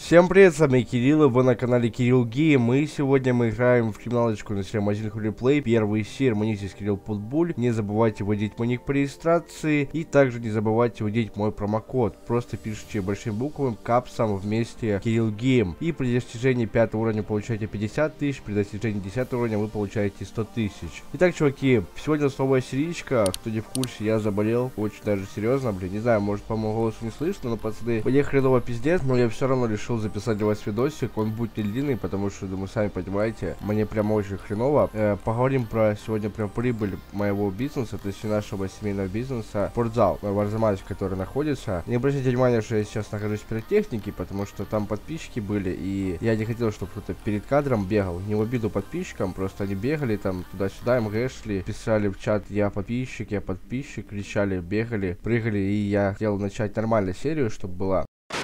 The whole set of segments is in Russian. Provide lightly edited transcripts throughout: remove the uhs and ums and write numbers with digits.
Всем привет, с вами Кирилл, и вы на канале Кирилл Гейм, и сегодня мы играем в криминалочку на серии Amazing Replay, первый серия, мой ник здесь Кирилл Путбуль, не забывайте вводить мой ник по регистрации, и также не забывайте вводить мой промокод, просто пишите большими буквами, капсом вместе Кирилл Гейм, и при достижении 5 уровня получаете 50 тысяч, при достижении 10 уровня вы получаете 100 тысяч. Итак, чуваки, сегодня новая серичка, кто не в курсе, я заболел, очень даже серьезно, блин, не знаю, может по моему голосу не слышно, но пацаны, мне хреново пиздец, но я все равно решил записать для вас видосик, он будет не длинный, потому что, думаю, сами понимаете, мне прям очень хреново. Поговорим про сегодня про прибыль моего бизнеса, то есть нашего семейного бизнеса, спортзал в Арзамасе, который находится. Не обращайте внимания, что я сейчас нахожусь в пиротехнике, потому что там подписчики были, и я не хотел, чтобы кто-то перед кадром бегал, не в обиду подписчикам, просто они бегали там туда-сюда, МГшли, писали в чат, я подписчик, кричали, бегали, прыгали, и я хотел начать нормальную серию, чтобы была.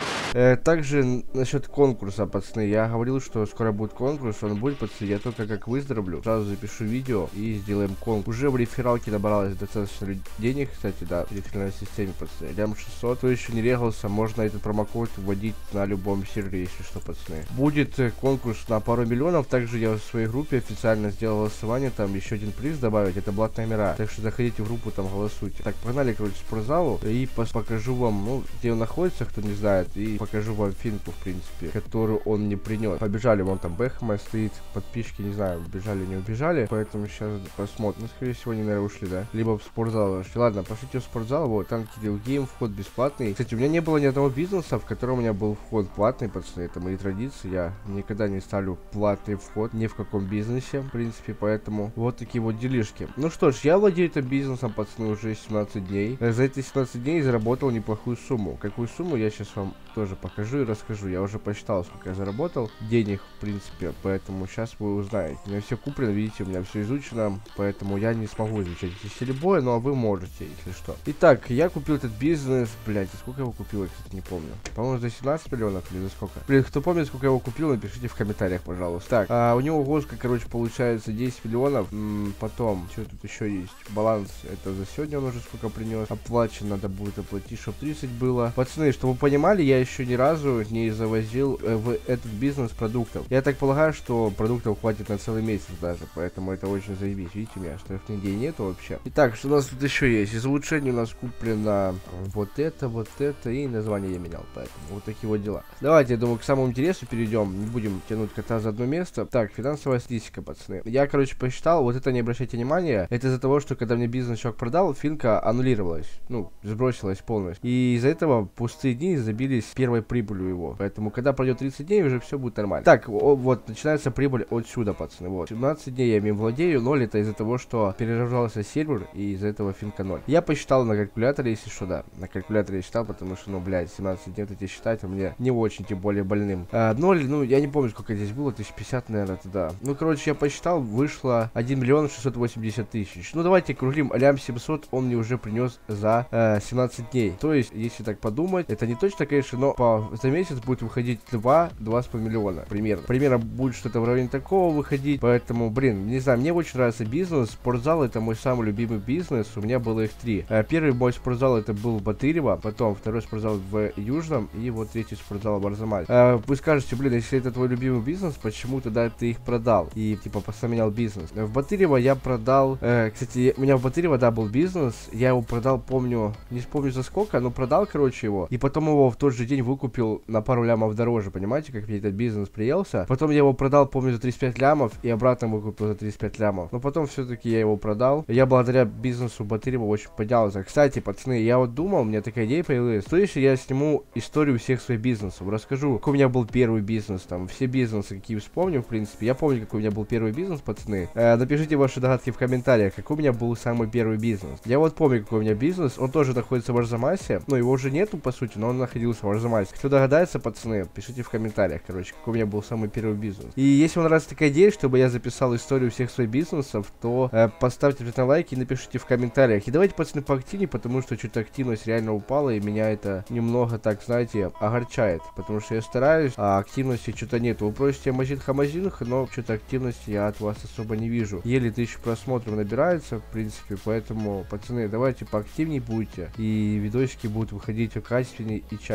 Также насчет конкурса, пацаны, я говорил, что скоро будет конкурс, он будет, пацаны, я только как выздоровлю, сразу запишу видео и сделаем конкурс. Уже в рефералке набралось достаточно денег, кстати, да, в реферальной системе, пацаны, лям 600, кто еще не регался, можно этот промокод вводить на любом сервере, если что, пацаны. Будет конкурс на пару миллионов, также я в своей группе официально сделал голосование, там еще один приз добавить, это блатная мира, так что заходите в группу, там голосуйте. Так, погнали, короче, в спортзалу, и покажу вам, ну, где он находится, кто не знает, и покажу вам финку, в принципе, которую он мне принес. Побежали, вон там Бэхэма стоит, подписчики, не знаю, убежали, не убежали, поэтому сейчас посмотрим. Ну, скорее всего, они, наверное, ушли, да? Либо в спортзал ушли. Ладно, пошлите в спортзал, вот, там Кирилл Гейм, вход бесплатный. Кстати, у меня не было ни одного бизнеса, в котором у меня был вход платный, пацаны, это мои традиции, я никогда не ставлю платный вход ни в каком бизнесе, в принципе, поэтому вот такие вот делишки. Ну что ж, я владею этим бизнесом, пацаны, уже 17 дней. За эти 17 дней заработал неплохую сумму. Какую сумму, я сейчас вам тоже покажу и расскажу. Я уже посчитал, сколько я заработал денег, в принципе, поэтому сейчас вы узнаете. У меня все куплено, видите, у меня все изучено, поэтому я не смогу изучать эти стили боя, но вы можете, если что. Итак, я купил этот бизнес, блять, сколько я его купил, я, кстати, не помню. По-моему, за 17 миллионов или за сколько? Блин, кто помнит, сколько я его купил, напишите в комментариях, пожалуйста. Так, у него госка, короче, получается 10 миллионов. Потом, что тут еще есть? Баланс, это за сегодня он уже сколько принес. Оплачено, надо будет оплатить, чтобы 30 было. Пацаны, чтобы вы понимали, я еще ни разу не завозил в этот бизнес продуктов. Я так полагаю, что продуктов хватит на целый месяц даже, поэтому это очень заебись. Видите, у меня штрафных дней нету вообще. Итак, что у нас тут еще есть? Из улучшений у нас куплено вот это, и название я менял, поэтому вот такие вот дела. Давайте, я думаю, к самому интересу перейдем, не будем тянуть кота за одно место. Так, финансовая статистика, пацаны. Я, короче, посчитал, вот это не обращайте внимания, это из-за того, что когда мне бизнес чувак продал, финка аннулировалась, ну, сбросилась полностью. И из-за этого пустые дни забились первой прибылью его. Поэтому, когда пройдет 30 дней, уже все будет нормально. Так, вот, начинается прибыль отсюда, пацаны. Вот. 17 дней я им владею. 0 это из-за того, что перегружался сервер, и из-за этого финка 0. Я посчитал на калькуляторе, если что, да. На калькуляторе я считал, потому что, ну, блядь, 17 дней эти считать, а мне не очень, тем более, больным. 0, ну, я не помню, сколько здесь было, 1050, наверное, тогда. Ну, короче, я посчитал, вышло 1 миллион 680 тысяч. Ну, давайте кружим, лям 700 он мне уже принес за 17 дней. То есть, если так подумать, это не точно, конечно, но за месяц будет выходить 2,5 миллиона примерно будет что-то в районе такого выходить, поэтому, блин, не знаю, мне очень нравится бизнес. Спортзал — это мой самый любимый бизнес, у меня было их 3. Первый мой спортзал — это был в Батырево, потом второй спортзал в Южном, и вот третий спортзал в Арзамасе. Вы скажете, блин, если это твой любимый бизнес, почему тогда ты их продал и типа поменял бизнес? В Батырево я продал, кстати, у меня в Батырево, да, был бизнес, я его продал, помню, не вспомню за сколько, но продал, короче, его, и потом его в тот же день выкупил на пару лямов дороже, понимаете, как мне этот бизнес приелся. Потом я его продал, помню, за 35 лямов и обратно выкупил за 35 лямов. Но потом все-таки я его продал. Я благодаря бизнесу Батырева очень поднялся. Кстати, пацаны, я вот думал, у меня такая идея появилась. То есть я сниму историю всех своих бизнесов. Расскажу, какой у меня был первый бизнес, там, все бизнесы, какие вспомню, в принципе. Я помню, какой у меня был первый бизнес, пацаны. Напишите ваши догадки в комментариях, какой у меня был самый первый бизнес. Я вот помню, какой у меня бизнес. Он тоже находится в Арзамасе. Но его уже нету, по сути, но он находился в Арзамасе. Кто догадается, пацаны, пишите в комментариях, короче, какой у меня был самый первый бизнес. И если вам нравится такая идея, чтобы я записал историю всех своих бизнесов, то поставьте на лайк и напишите в комментариях. И давайте, пацаны, поактивнее, потому что что-то активность реально упала, и меня это немного, так, знаете, огорчает. Потому что я стараюсь, а активности что-то нету. Вы просите Амазинг, но что-то активности я от вас особо не вижу. Еле 1000 просмотров набирается, в принципе, поэтому, пацаны, давайте поактивнее будете, и видосики будут выходить качественнее и чаще. Все,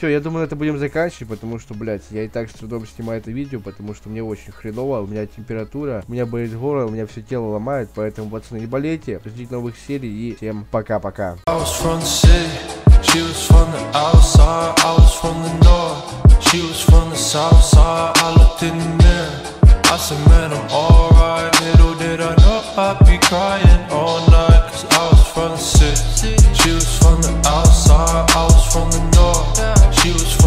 я думаю, на это будем заканчивать, потому что, блядь, я и так с трудом снимаю это видео, потому что мне очень хреново, у меня температура, у меня болит горло, у меня все тело ломает, поэтому, пацаны, не болейте, ждите новых серий и всем пока-пока. She was from the outside, I was from the north. She was from the south side, I looked in the mirror. I said, man, I'm alright. Little did I know I'd be crying all night, cause I was from the city. She was from the outside, I was from the north. She was